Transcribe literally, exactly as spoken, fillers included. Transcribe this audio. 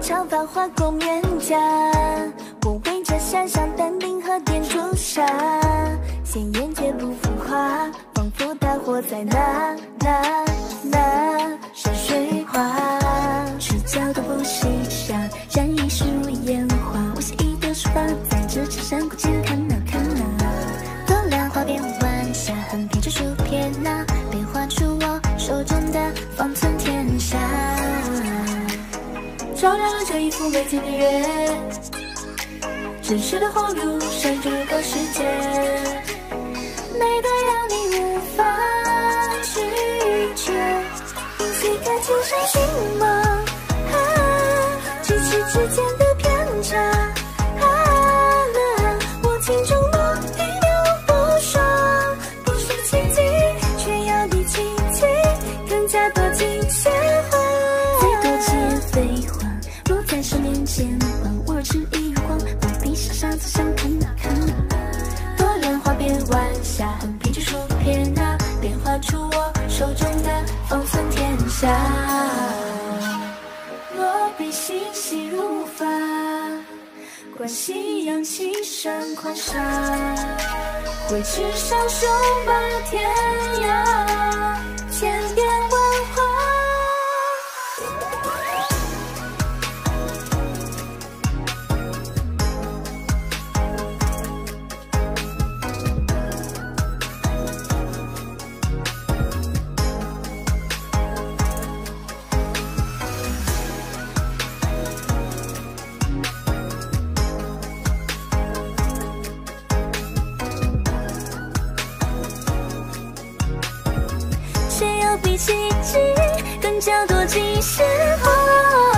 长发划过面颊，我围着山上淡定和点朱砂，鲜艳却不浮夸，仿佛大火在那那那山水画。赤脚都不嬉笑，染一世如烟花，我写意的书法在这青山谷间看啊看啊。多兰花边晚霞，横撇着数撇捺，便画出我手中的方寸天下。照亮了这一幅美景的月，真实的红炉闪这个世界，美得让你无法拒绝。因随看青山寻梦，啊，咫尺之间的偏差，啊，我情中梦一秒不爽，不是奇迹，却要比奇迹更加多惊险。再多些废话，落在手面前望，我只一余光，不必傻傻子想看啊看啊。多莲花边晚霞，横撇着数撇捺，便画出我手中的方寸天下。落笔细细如发，观夕阳起身狂沙，挥斥上手把天涯，千变万化。谁要比奇迹更加多惊险？